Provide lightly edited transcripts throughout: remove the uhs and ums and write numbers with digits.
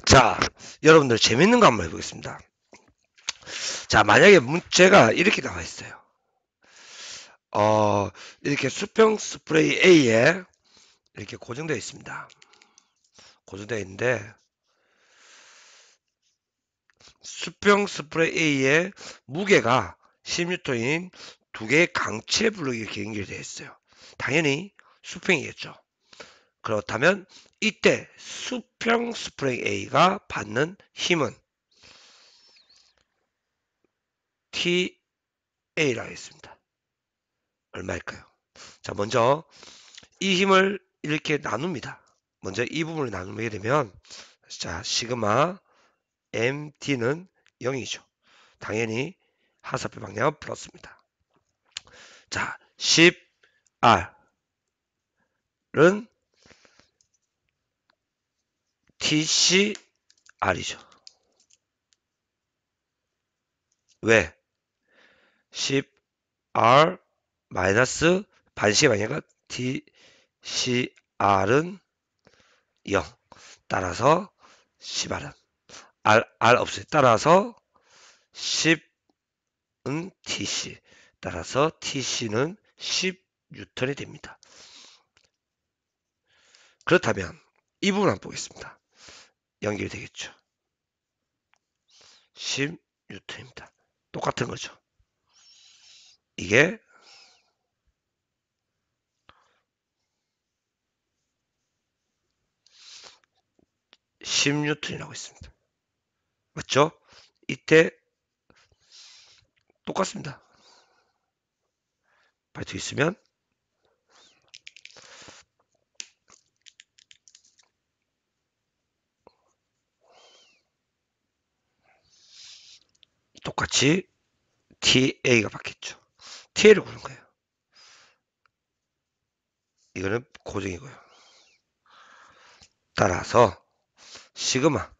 자, 여러분들 재밌는 거 한번 해보겠습니다. 자, 만약에 문제가 이렇게 나와 있어요. 이렇게 수평 스프레이 A에 이렇게 고정되어 있습니다. 고정되어 있는데, 수평 스프레이 A의 무게가 10N인 두 개의 강체 블록이 이렇게 연결되어 있어요. 당연히 수평이겠죠. 그렇다면 이때 수평 스프레이 A가 받는 힘은 TA라 했습니다. 얼마일까요? 자, 먼저 이 힘을 이렇게 나눕니다. 먼저 이 부분을 나누게 되면 자, 시그마 MT는 0이죠. 당연히 하사표 방향은 플러스입니다. 자, 10R은 TCR이죠. 왜? 10R 마이너스 반시의 방향은 TCR은 0. 따라서 10R은 R 없어요. 따라서 10은 TC. 따라서 TC는 10N이 됩니다. 그렇다면 이 부분 한번 보겠습니다. 연결되겠죠. 10N입니다. 똑같은 거죠. 이게 10N이라고 있습니다. 맞죠? 이때 똑같습니다. 발톱 있으면 똑같이 TA가 바뀌었죠. TA를 구는 거예요. 이거는 고정이고요. 따라서 시그마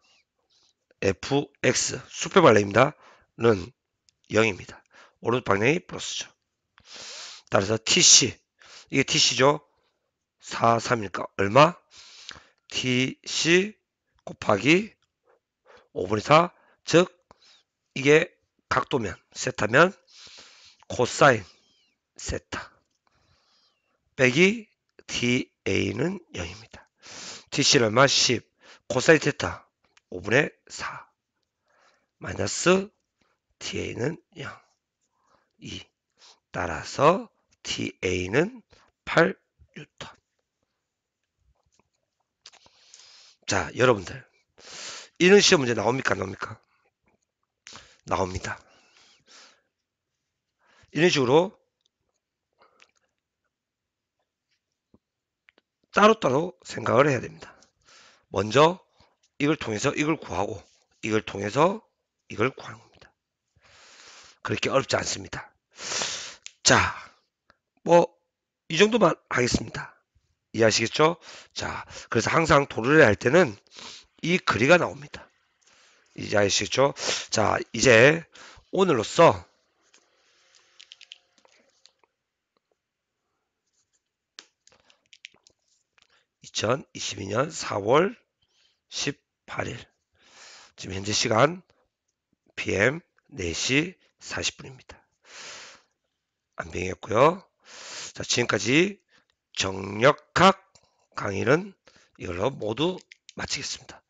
FX 수평 발레입니다. 는 0입니다. 오른쪽 방향이 플러스죠. 따라서 TC 이게 TC죠. 4, 3이니까 얼마? TC 곱하기 5분의 4, 즉 이게 각도면 세타면 코사인 세타 빼기 TA는 0입니다. TC는 얼마? 10 코사인 세타 5분의 4 마이너스 TA는 0 2 따라서 TA는 8N. 자, 여러분들 이런 시험 문제 나옵니까? 안 나옵니까? 나옵니다. 이런 식으로 따로따로 생각을 해야 됩니다. 먼저 이걸 통해서 이걸 구하고 이걸 통해서 이걸 구하는 겁니다. 그렇게 어렵지 않습니다. 자, 뭐 이 정도만 하겠습니다. 이해하시겠죠? 자, 그래서 항상 도르래 할 때는 이 거리가 나옵니다. 이해하시겠죠? 자, 이제 오늘로써 2022년 4월 18일 지금 현재 시간 PM 4시 40분입니다. 안병이었고요. 자, 지금까지 정력학 강의는 이걸로 모두 마치겠습니다.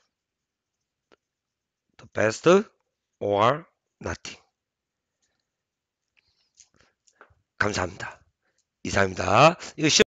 The best or nothing. 감사합니다. 이상입니다. 이거